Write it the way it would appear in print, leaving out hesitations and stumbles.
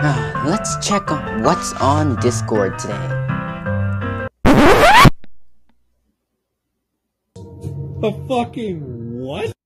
Let's check what's on Discord today. A fucking what?